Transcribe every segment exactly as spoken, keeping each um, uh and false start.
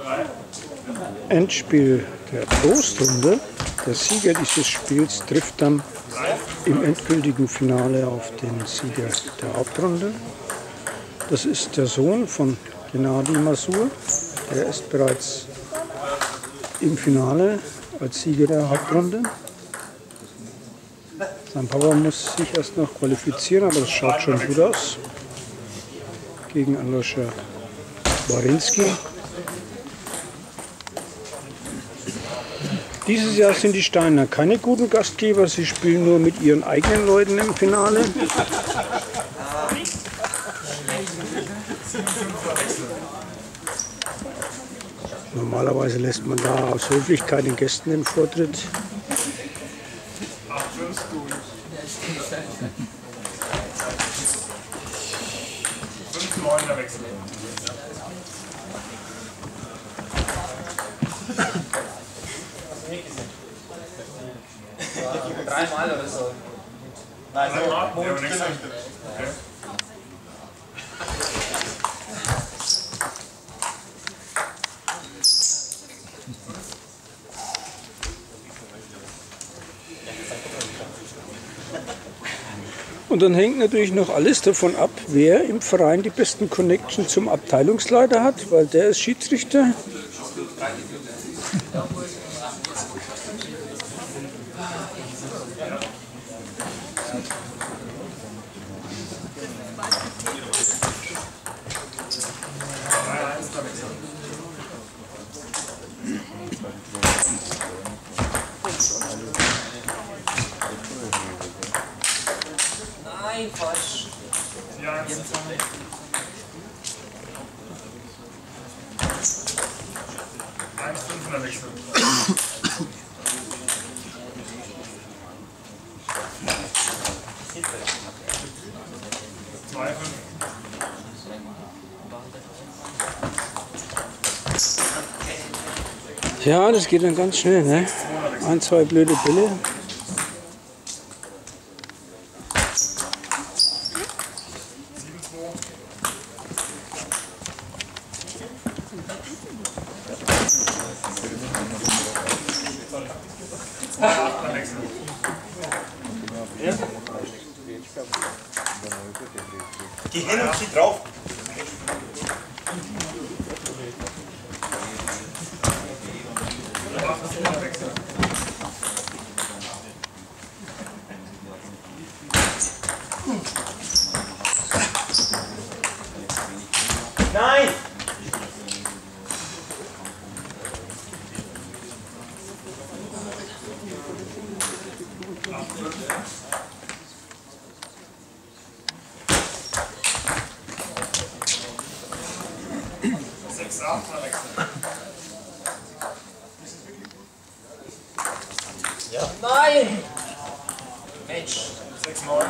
Endspiel der Trostrunde. Der Sieger dieses Spiels trifft dann im endgültigen Finale auf den Sieger der Hauptrunde. Das ist der Sohn von Gennady Masur. Der ist bereits im Finale als Sieger der Hauptrunde. Sein Papa muss sich erst noch qualifizieren, aber das schaut schon gut aus. Gegen Aloscha Barinski. Dieses Jahr sind die Steiner keine guten Gastgeber, sie spielen nur mit ihren eigenen Leuten im Finale. Normalerweise lässt man da aus Höflichkeit den Gästen den Vortritt. fünf neun der Wechsel. Dreimal oder so. Nein, so ja, aber nichts. Okay. Und dann hängt natürlich noch alles davon ab, wer im Verein die besten Connection zum Abteilungsleiter hat, weil der ist Schiedsrichter. Nein, falsch. Ja, Jetzt haben wir. eins fünf der Wechsel. zwei fünf. Ja, das geht dann ganz schnell, ne? Ein, zwei blöde Bälle. Geh hin und zieh drauf. Nein! sechs acht der Wechsel. Ja. Nein! Mensch. sechs neun.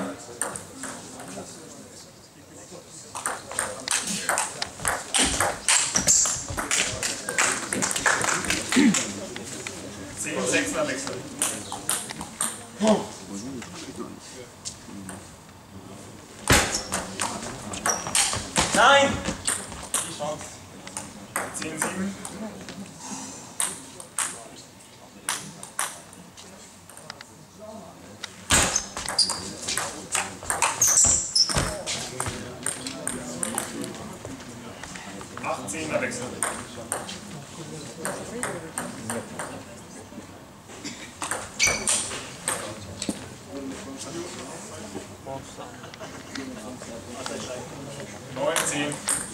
zehn sechs der Wechsel. Nein! Die Chance. zehn sieben. achtzehn der Wechsel. neunzehn.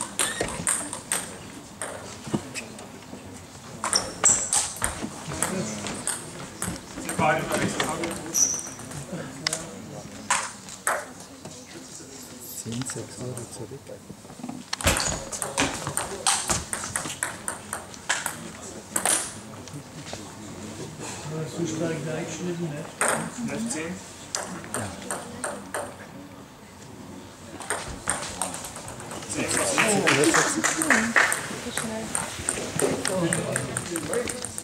Sie beide verwechselt haben. zehn sechs Euro zurück. So stark eingeschnitten, ne? fünfzehn. zehn. Bitte schnell.